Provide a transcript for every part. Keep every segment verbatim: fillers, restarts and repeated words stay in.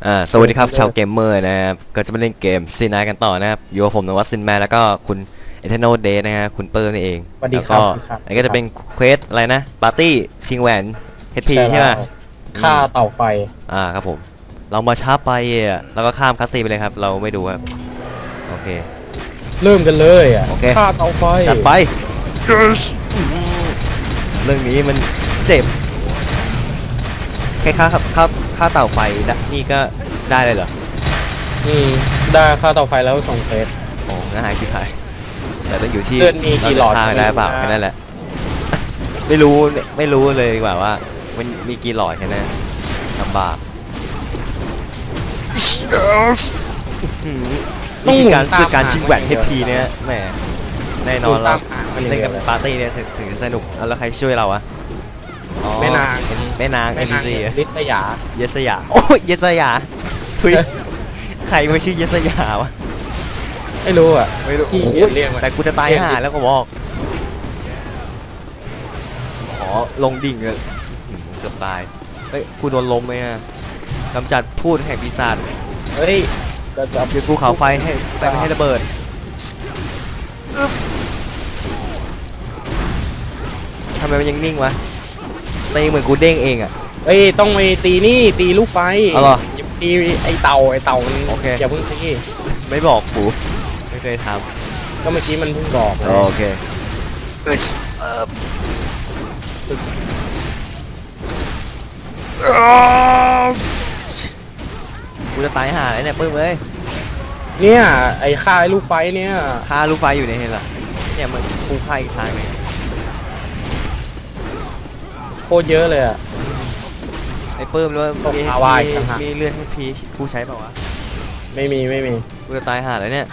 อ่าสวัสดีครับชาวเกมเมอร์นะครับก็จะมาเล่นเกมซีนายกันต่อนะครับอยู่กับผมนวัดซินแมนแล้วก็คุณเอเทโนเดย์นะฮะคุณเปิ้ลนี่เองสวัสดีแล้วครัก็บครับอันนี้ก็จะเป็นเควสอะไรนะปาร์ตี้ชิงแหวนเฮดพีใช่ไหมค่าเต่าไฟอ่าครับผมเรามาช้าไปอ่ะแล้วก็ข้ามคัสซีไปเลยครับเราไม่ดูครับโอเคเริ่มกันเลยอ่ะโอเคค่าเต่าไฟจัดไป yes เรื่องนี้มันเจ็บแค่ค่าค่าค่าเต่าไฟนะนี่ก็ได้เลยเหรออืมได้ค่าเต่าไฟแล้วส่งเฟสโอ้ง่ายสิใครแต่ต้องอยู่ที่เลือดมีกี่หลอดเราจะฆ่าได้เปล่าแค่นั้นแหละ ไม่รู้ไม่รู้เลยดีกว่าว่ามันมีกี่หลอดแค่นั้นลำบากนี่คือการซื้อการชิงแหวนเฮพีเนี่ยแหมแน่นอนเราเล่นกับปาร์ตี้เนี่ยถึงสนุกแล้วใครช่วยเราอะอ๋อแม่นางแม่นางแม่เอ็นนางซีลิษยาเยสยาโอ้ยเยสยาทุยใครมาชื่อเยสยาวะไม่รู้อ่ะไม่รู้ที่โอ้ยเรียกมันแต่กูจะตายห่าแล้วก็บอกขอลงดิ่งเลยเกือบตายเฮ้ยกูโดนล้มไหมฮะกำจัดพูดแห่งปีศาจเฮ้ยก็จะหยุดภูเขาไฟให้ไฟไม่ให้ระเบิดอึ๊บทำไมมันยังนิ่งวะตีเหมือนกูเด้งเองอะเฮ้ยต้องไปตีนี่ตีลูกไฟเอาเหรออย่าตีไอเต่าไอเต่ามันโอเคอย่าเพิ่งตีไม่บอกกูไม่เคยทก็เมื่อกี้มันเพิ่งบอกเลยำโอเคอึ๊ชเอิ่มกูจะตายห่าเลยเนี่ยปึ้มเลยเนี่ยไอค่าไอลูกไฟเนี่ยฆ่าลูกไฟอยู่ในเห็นเหรอเนี่ยมันกูฆ่าอีกทางหนึงโคตรเยอะเลยอ่ะไอ้ปื้มแล้วตกมีลาวาอีกมีต่างหากมีเลือดให้พีกูใช้เปล่าวะไม่มีไม่มีกูจะตายห่าแล้วเนี่ย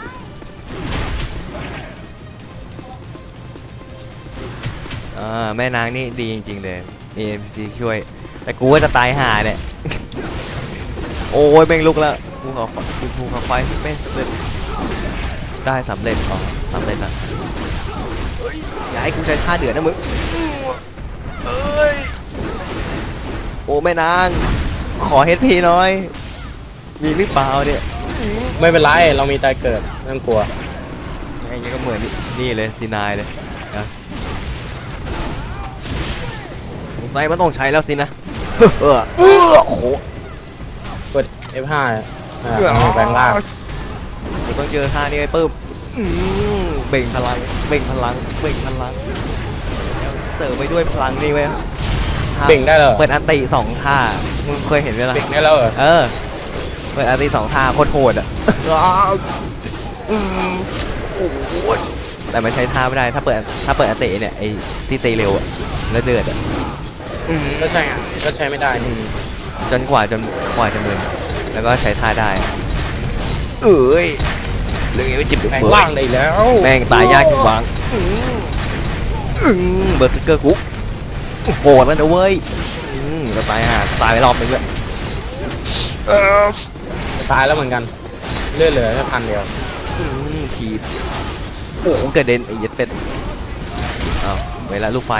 อ่าแม่นางนี่ดีจริงๆเลยมี เอ็น พี ซี ช่วยแต่กูว่าจะตายห่าเนี่ย โอ้ยแม่งลุกแล้วกูขอกูกูขอไฟไม่สำเร็จได้สำเร็จอ๋อสำเร็จแล้วเฮ้ยอย่าให้กูใช้ท่าเดือดนะมึงเอ้ยโอ้แม่นางขอเฮดพีหน่อยมีหรือเปล่าเนี่ยไม่เป็นไรเรามีตายเกิดไม่ต้องกลัวไอ้เงี้ยก็เหมือนนี่เลยซีนายเลยนะสงสัยมันต้องใช้แล้วสินะ เออเออโอ้โหกด เอฟ ห้า อ่าเอาแปลงร่างกูต้องเจอท่านี้ไอ้ปึ๊บอื้อเบ่งพลังเบ่งพลังเบ่งพลังเสิร์ฟไปด้วยพลังนี่เว้ยท่าเบ่งได้เหรอเปิดอันติสองท่ามึงเคยเห็นไหมล่ะเบ่งได้แล้วเหรอเออเปิดอันติสองท่าโคตรโหดอ่ะอืมโอ้โหแต่มันใช้ท่าไม่ได้ถ้าเปิดถ้าเปิดอันติเนี่ยไอ้ที่ตีเร็วอะแล้วเดือดอะก็ใช่อ่ะก็ใช้ไม่ได้นี่จนกว่าจนกว่าจะมึนแล้วก็ใช้ท่าได้เอ้ยเรื่องนี้ไม่จิบแปลงเบิร่างร์ได้แล้วแม่งตายยากจริงวังอืมเบอร์สเกอร์กุ๊กโหดแล้วนะเว้ยอืมก็ตายห่าตายไปรอบนึงด้วยจะตายแล้วเหมือนกันเลือดเหลือแค่พันเดียวอืมทีบโอ้โหกระเด็นไอ้เหี้ย็ดเป็ดเอาเวลาลูกไฟ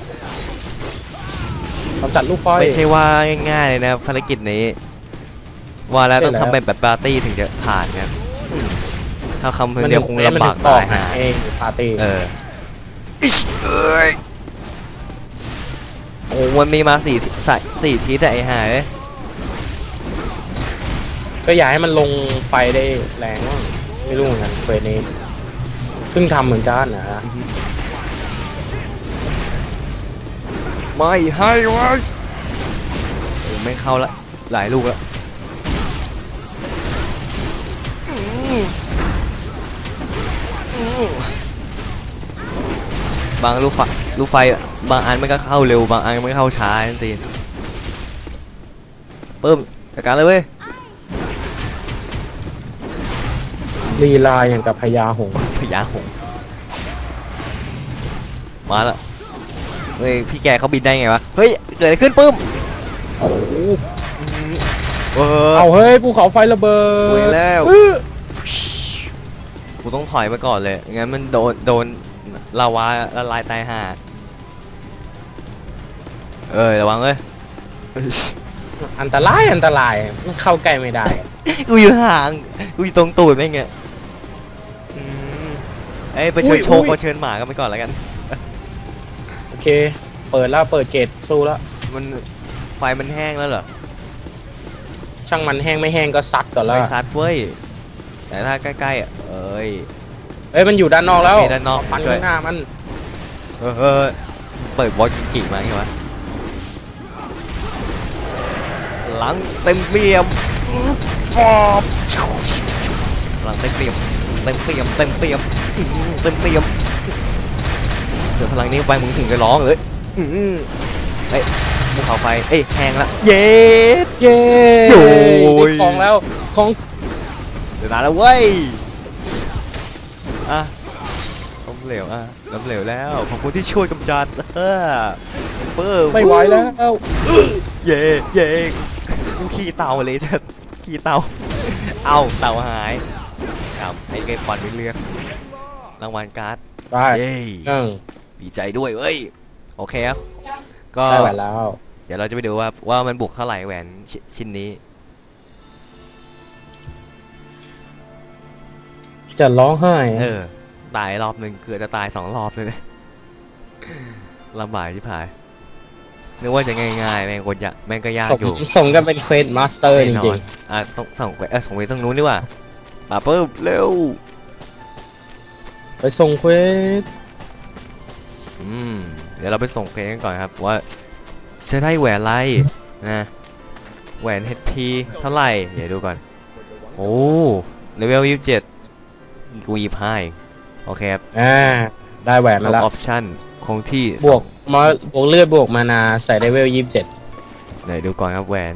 กำจัดลูกไฟไม่ใช่ว่าง่ายๆเลยนะภารกิจนี้ว่าแล้วต้องใช่แล้วทำเป็นแบบปาร์ตี้ถึงจะผ่านครับอืมถ้าคำเพียงเดียวคงมันลำบากถึงต่อตายหาหาเองปาร์ตี้เอออิ๊ชเอ้ยโอ้มันมีมาสี่สายสี่ทีแต่ไอ้ห่าเลยก็อยากให้มันลงไฟได้แรงว่างไม่รู้เหมือนกันเฟสนี้เพิ่งทำเหมือนกันนะฮะไม่ให้วะโอ้ไม่เข้าละหลายลูกแล้วอืมอืมบางลูกไฟลูกไฟอะบางอันมันก็เข้าเร็วบางอันมันก็เข้าช้าจริงๆเพิ่มจัดการเลยเว้ยลีลาอย่างกับพญาหงส์พญาหงส์มาแล้วเฮ้ยพี่แกเขาบินได้ไงวะเฮ้ยเกิดอะไรขึ้นปื้มโอ้โหเออเอาเฮ้ยภูเขาไฟระเบิดเว้ยแล้วอื้อกูต้องถอยไปก่อนเลยงั้นมันโดนโดนลาวาละลายตายห่าเออระวังเลยอันตรายอันตรายเข้าใกล้ไม่ได้กูอยู่ห่างกูอยู่ตรงตูดแม่งเงี้ยอืมเอ้ยไปเชิญโชว์ก็เชิญหมากันไปก่อนแล้วกันโอเค เปิดแล้วเปิดเกตสู้แล้วมันไฟมันแห้งแล้วเหรอช่างมันแห้งไม่แห้งก็ซัดก่อนแล้วไม่ซัดเว้ยแต่ถ้าใกล้ๆอ่ะเอ้ยเอ้ยมันอยู่ด้านนอกแล้วโอเคด้านนอกปันช่วยข้างหน้ามันเออเออเปิดบอสกี่มาไงวะหลังเต็มเปี่ยมฟอบหลังเต็มเปี่ยมเต็มเปี่ยมเต็มเปี่ยมอื้อหือเต็มเปี่ยมเจอพลังนี้ไปมึงถึงจะร้องเลยอื้อหือเอ้ยภูเขาไฟเอ้ยแห้งละเย้เย้โอ้ยได้ของแล้วของเดี๋ยวนะแล้วเว้ยอ่ะล้มเหลวอ่ะล้มเหลวแล้วขอบคุณที่ช่วยกำจัดเออเปิ้มไม่ไหวแล้วเย่เย่กูขี่เต่าเลยเถอะขี่เต่าเอาเต่าหายครับให้เกมบอลไปเลือกรางวัลการ์ดได้เย้หนึ่งดีใจด้วยเว้ยโอเคครับก็ได้แหวนแล้วเดี๋ยวเราจะไปดูว่าว่ามันบุกเท่าไหร่แหวนชชิ้นนี้จะร้องไห้เออตายรอบหนึ่งเกือบจะตายสองรอบเลยนะ ลำบากที่ผายนึกว่าจะง่ายๆแม่งกดยะแม่งก็ยากส่งอยู่ส่งกันเป็นเควสมาสเตอร์จแน่นอรินงอ่ะต้องส่งไปเออส่งไปตรงนู้นดีกว่ามาเพิ่มเร็วๆ ไปส่งเควสอืมเดี๋ยวเราไปส่งเพลงกันก่อนครับว่าจะได้แหวนอะไรนะแหวน เอช พี เท่าไหร่เดี๋ยวดูก่อนโอ้เลเวลยี่สิบเจ็ดกูยี่สิบห้าเองโอเคครับอ่าได้แหวนมาแล้วออปชั่นคงที่บวกมาบวกเลือดบวกมานาใส่เลเวลยี่สิบเจ็ดไหนดูก่อนครับแหวน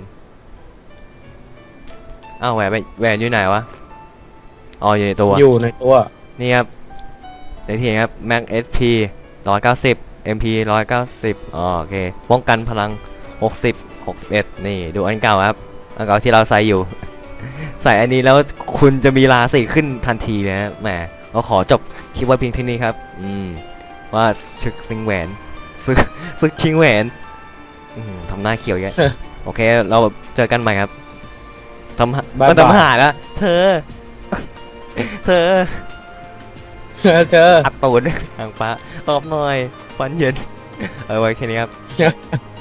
อ้าวแหวนไปแหวนอยู่ไหนวะอ๋ออยู่ในตัวอยู่ในตัวนี่ครับในที่ครับ Max เอส พี ร้อยเก้าสิบ เอ็ม พี ร้อยเก้าสิบอ๋อโอเคป้องกันพลังหกสิบ หกสิบเอ็ดนี่ดูอันเก่าครับอันเก่าที่เราใส่อยู่ ใส่อันนี้แล้วคุณจะมีราศีขึ้นทันทีนะฮะแหมเราขอจบคลิปไว้เพียงเท่านี้ครับอืมว่าชึกซิงแหวนซึกซึกชิงแหวนอืมทำหน้าเขียวแยะ โอเคเราเจอกันใหม่ครับทำหาบ๊ายบายมันทำหาแล้วเธอ เธอเธออัดตูน ทางฟ้าตอบหน่อยฟันเย็น เอาไว้แค่นี้ครับ